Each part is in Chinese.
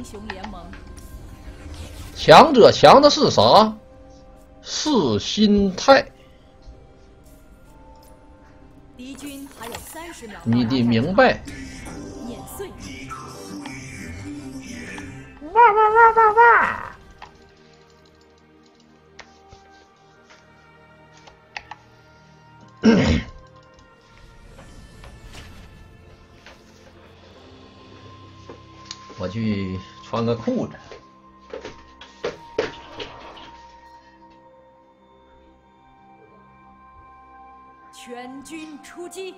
雄联盟。 强者强的是啥？是心态。 敌军还有30秒。 你得明白。 碾碎。 哇哇哇哇哇！我去穿个裤子。 全军出击！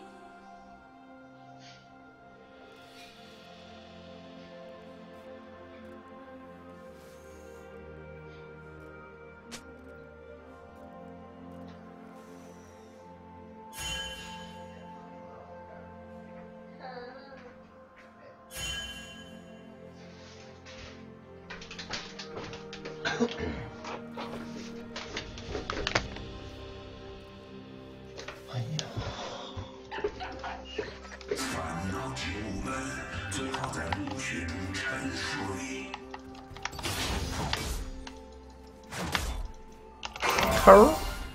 哎呀！ 烦恼植物们最好在墓穴中沉睡。 抠。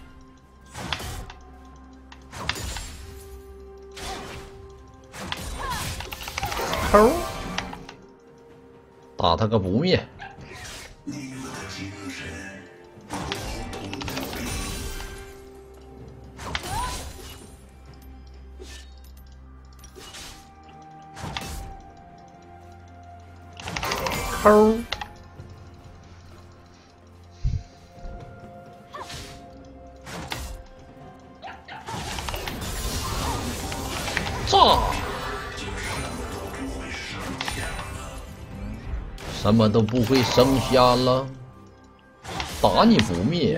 抠。打他个不灭。抠。炸。什么都不会剩下了，打你不灭。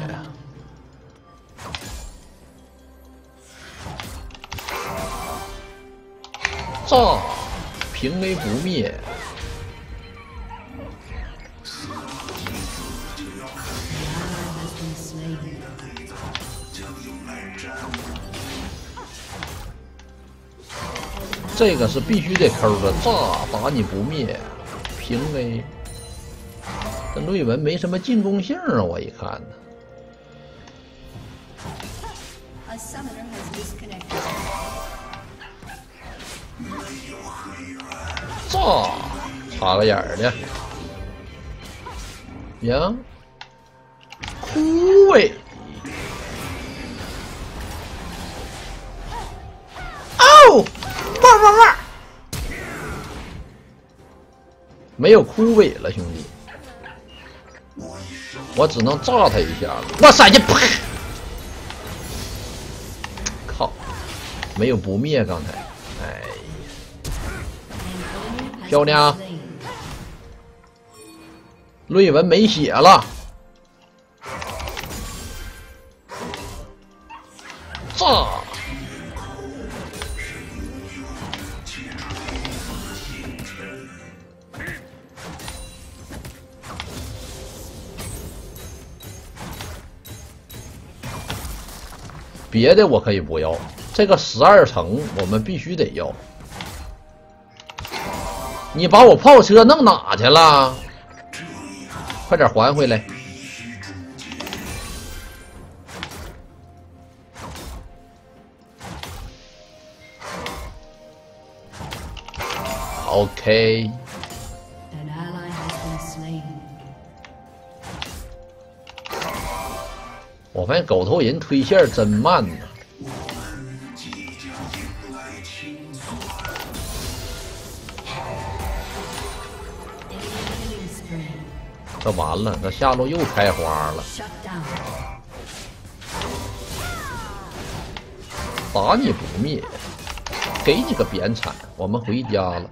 炸，平 A 不灭。这个是必须得抠的，炸打你不灭，平 A。这瑞文没什么进攻性啊，我一看呢。炸，插个眼儿的。呀，枯萎。哦，哇哇哇！没有枯萎了，兄弟。我只能炸他一下了，我闪去，啪！靠，没有不灭刚才，哎呀，漂亮！瑞文没血了，炸！别的我可以不要，这个12层我们必须得要。你把我炮车弄哪去了？快点还回来！OK。我发现狗头人推线真慢呢。这完了，这下路又开花了。打你不灭，给你个扁铲，我们回家了。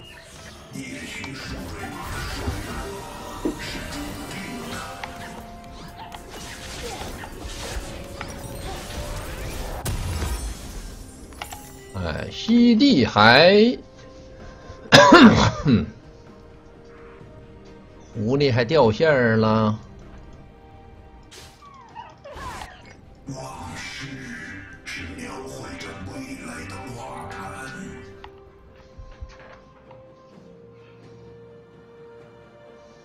哎，西地还，狐狸还掉线儿了。 往事是描绘着未来的画盘。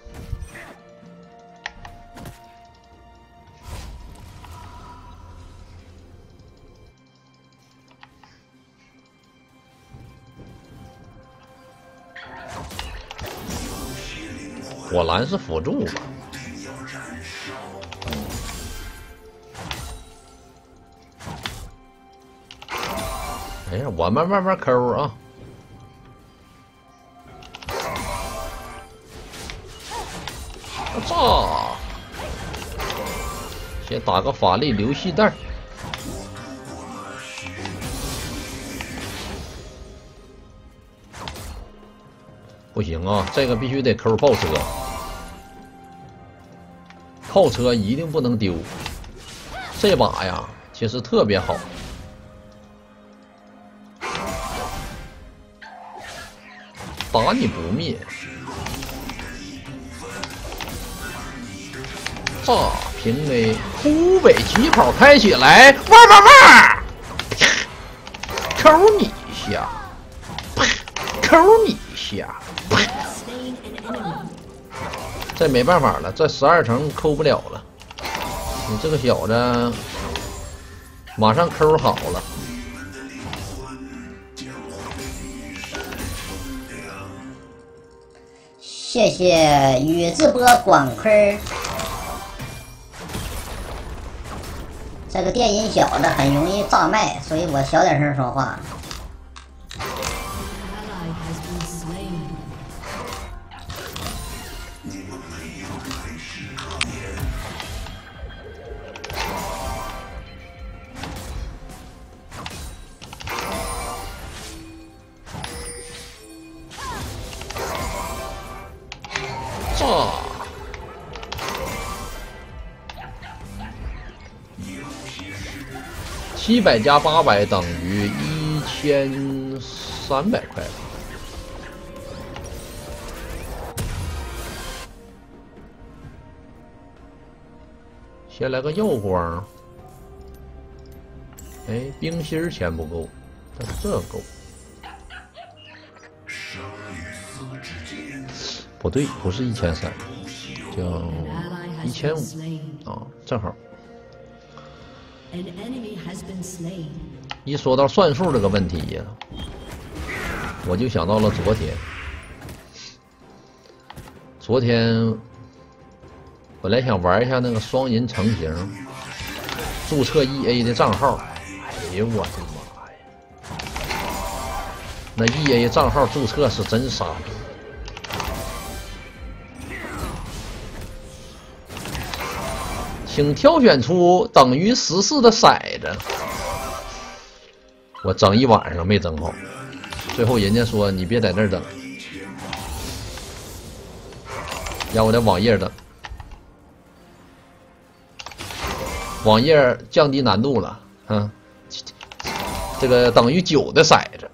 火蓝是辅助吧？哎呀，我们慢慢抠啊！炸！先打个法力流系弹。不行啊，这个必须得抠炮车，炮车一定不能丢。这把呀，其实特别好。打你不灭，炸平 A， 湖北疾跑开起来，哇哇哇，抠你一下，抠你一下，这没办法了，这12层抠不了了。你这个小子，马上抠好了。 谢谢宇智波广坤。这个电音小子很容易炸麦，所以我小点声说话。 700加800等于1300块吧。先来个耀光。哎，冰心钱不够，但这够。不对，不是1300，叫1500啊，正好。一说到算数这个问题呀，我就想到了昨天。昨天本来想玩一下那个双银成型，注册 EA 的账号。哎呦我的妈呀！那 EA 账号注册是真傻逼。请挑选出等于14的骰子。我整一晚上没整好，最后人家说你别在这儿等，让我在网页等。网页降低难度了，这个等于9的骰子。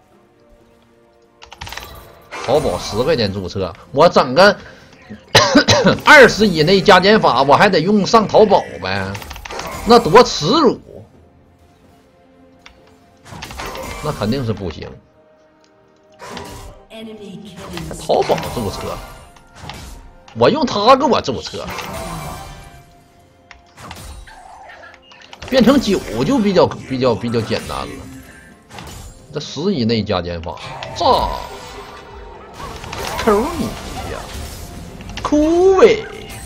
淘宝10块钱注册，我整个20以内加减法，我还得用上淘宝呗，那多耻辱！那肯定是不行。淘宝注册，我用它给我注册，变成9就比较简单了。这10以内加减法，炸，抠你一下。枯萎！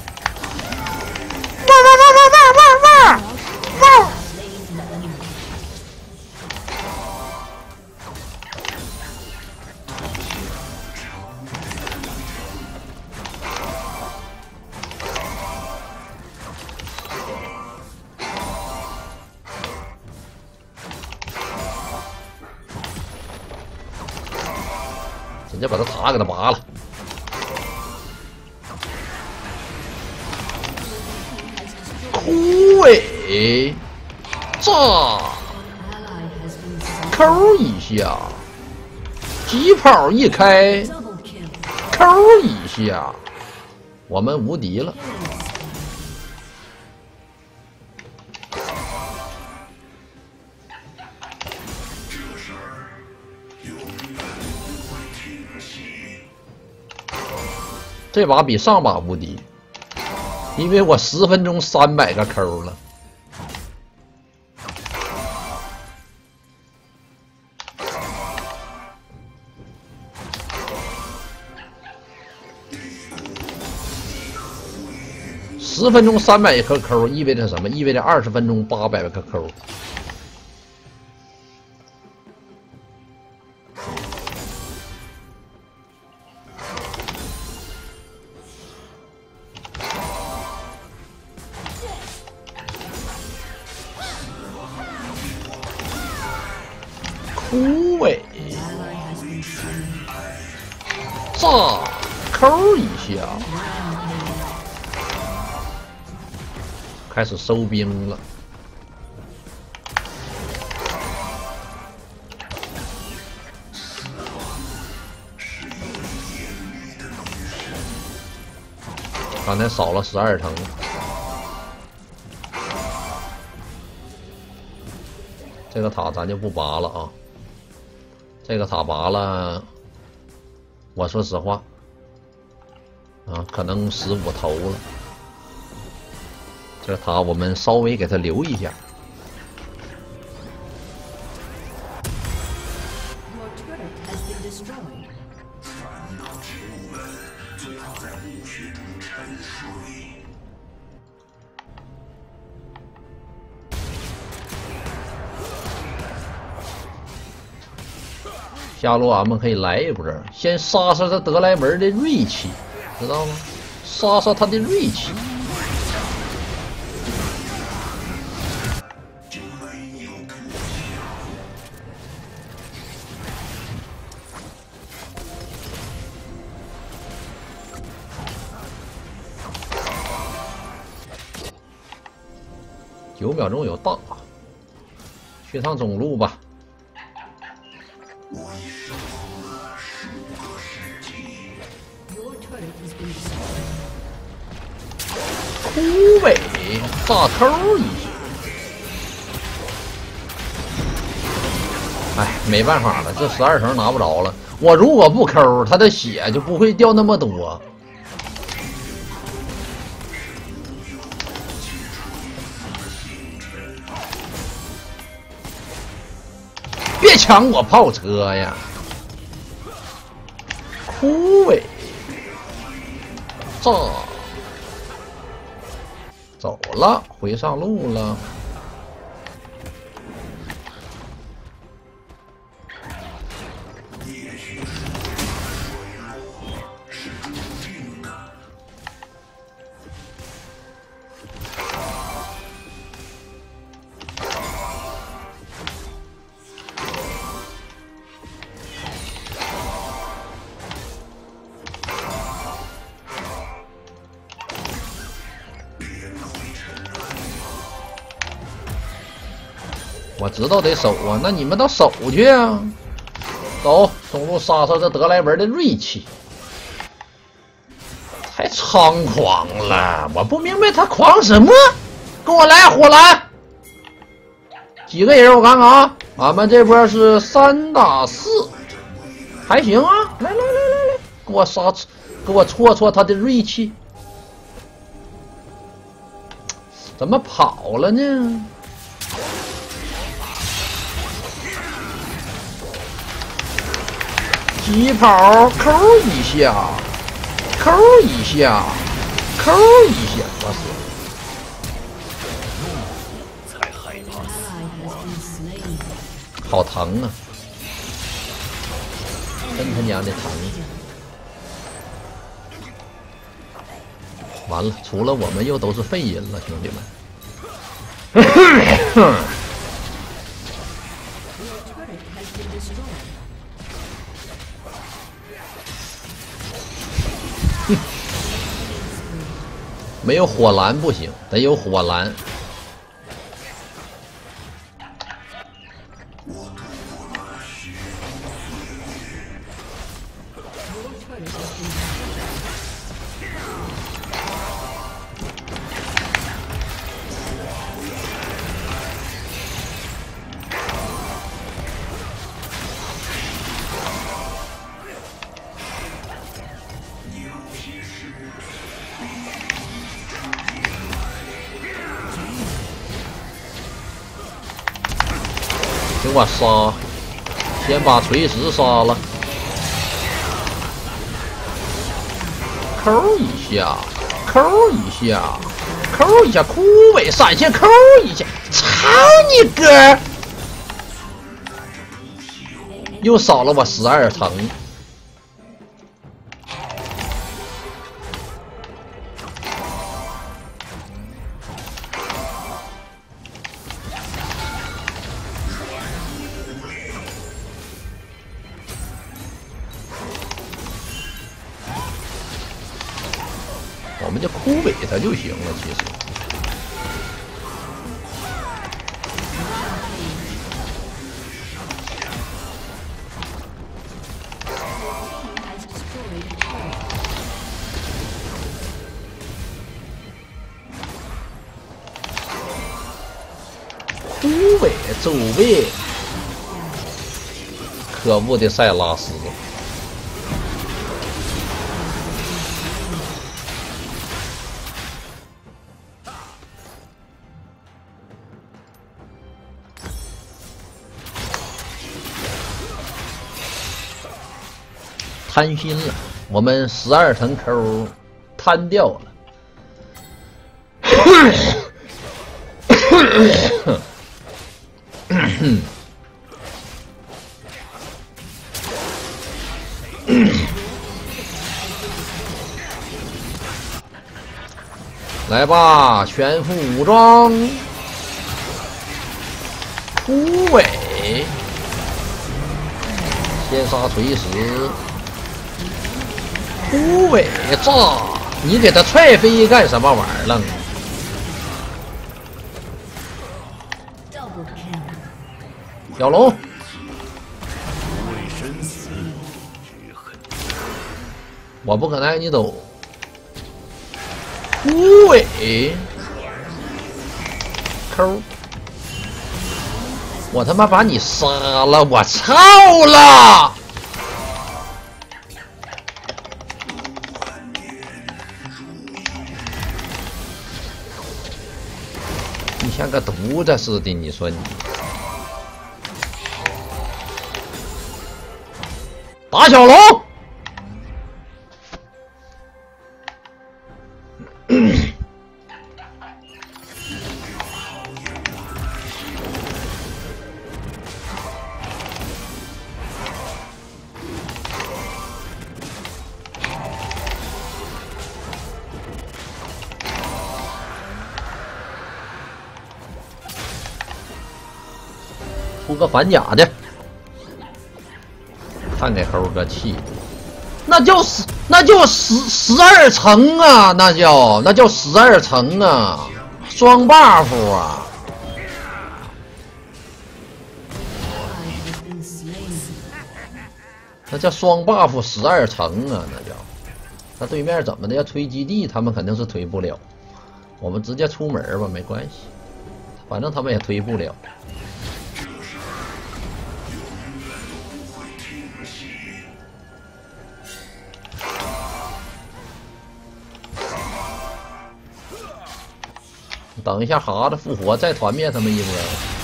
直接把他塔给他拔了。枯萎，炸，抠一下，疾跑一开，抠一下，我们无敌了。这把比上把无敌。因为我10分钟300个抠了， 10分钟300颗扣，意味着什么？意味着20分钟800颗扣。枯萎，炸扣一下，开始收兵了。刚才少了12层。这个塔咱就不拔了啊。这个塔拔了，我说实话，啊，可能15头了。这个塔我们稍微给它留一下。 传导植物们最好在墓穴中沉睡。 下路俺们可以来一波，先杀杀这德莱文的锐气，知道吗？杀杀他的锐气。9秒钟有大，去趟中路吧。枯萎，炸扣一下。哎，没办法了，这12层拿不着了。我如果不扣，他的血就不会掉那么多。别抢我炮车呀！枯萎，炸。走了，回上路了。我知道得守啊，那你们倒守去啊！走，中路杀杀这德莱文的锐气，太猖狂了！我不明白他狂什么。跟我来火蓝，几个人我看看啊，俺们这波是3打4，还行啊！来，给我杀，给我戳戳他的锐气。怎么跑了呢？疾跑，扣一下，扣一下，扣一下，我死了！才害怕死，好疼啊！真他娘的疼！完了，除了我们又都是废人了，兄弟们。没有火蓝不行，得有火蓝。给我杀！先把锤石杀了，扣一下，扣一下， 扣一下，枯萎闪现扣一下，操你哥！又少了我12层。我们就枯萎它就行了，其实。枯萎走位，可恶的塞拉斯。贪心了，我们12层扣贪掉了。来吧，全副武装，枯萎，先杀锤石。枯萎炸！你给他踹飞干什么玩意儿了？小龙，我不可能让你走。枯萎，抠，我他妈把你杀了！我操了！你像个犊子似的，你说你打小龙，出个反甲的，看给猴哥气的，那叫12层啊，那叫12层啊，双 buff 啊！那叫双 buff 12层啊，那叫。那对面怎么的要推基地，他们肯定是推不了。我们直接出门吧，没关系，反正他们也推不了。等一下，哈子复活，再团灭他们一波。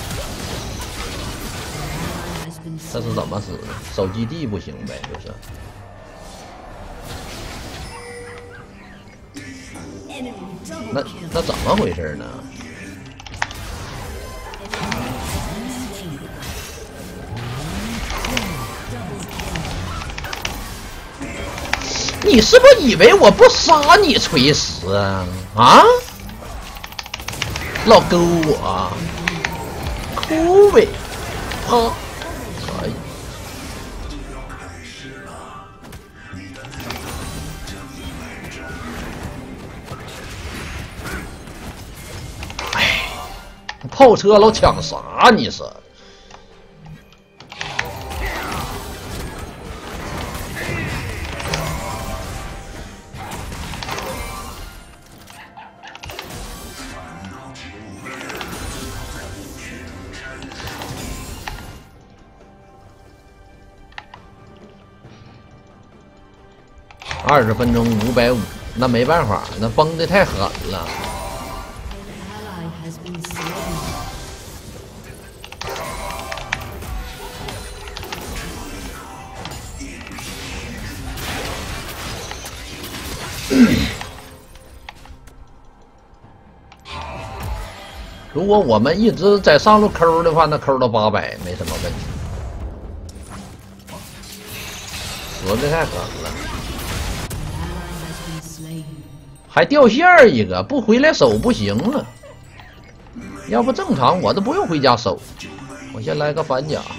这是怎么死的？守基地不行呗，就是。那怎么回事呢？你是不是以为我不杀你锤石啊？啊？老勾我，枯萎，啪！可以。哎，炮车老抢啥？你是？20分钟550，那没办法，那崩的太狠了。 如果我们一直在上路抠的话，那抠到800没什么问题。死的太狠了，还掉线儿一个，不回来守不行了。要不正常我都不用回家守。我先来个反甲。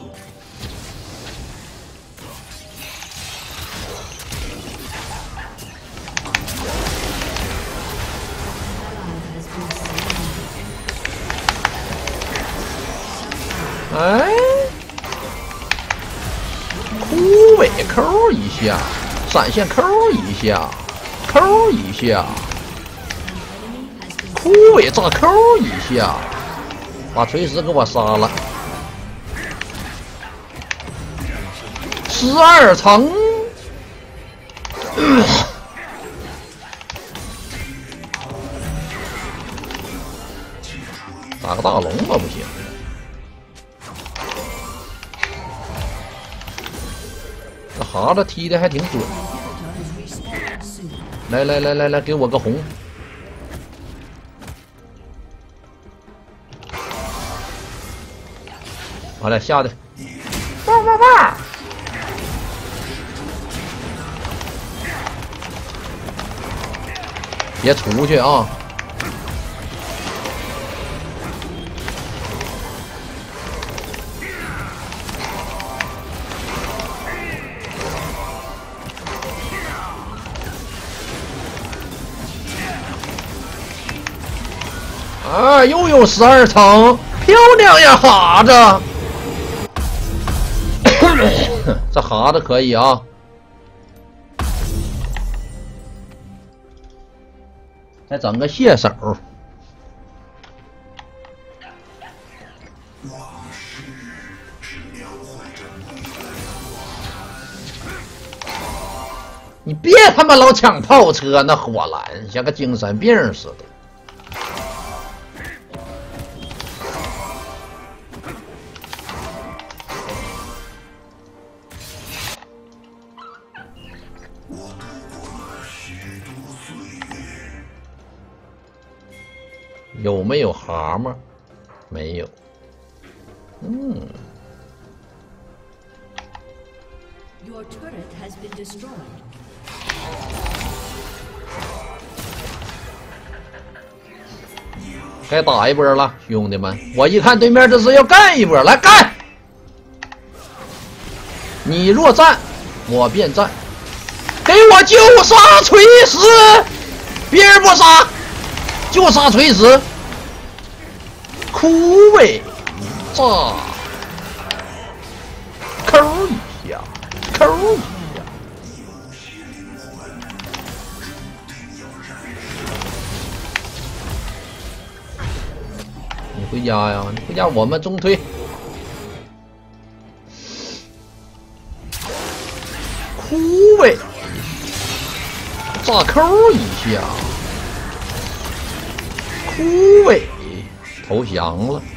哎，枯萎抠一下，闪现抠一下，抠一下，枯萎炸抠一下，把锤石给我杀了。12层，打个大龙吧，不行。这蛤蟆踢的还挺准。来来来来来，给我个红。好了，下的。棒棒棒！别出去啊！啊，又有12层，漂亮呀，哈子！这哈子可以啊。再整个蟹手。你别他妈老抢炮车，那火蓝像个精神病似的。有没有蛤蟆？没有。 Your turret has been destroyed. 该打一波了，兄弟们！我一看对面这是要干一波，来干！你若战，我便战。给我就杀锤石，别人不杀，就杀锤石。枯萎炸，抠一下，抠一下。你回家呀？你回家，我们中推。枯萎，炸抠一下，枯萎。投降了。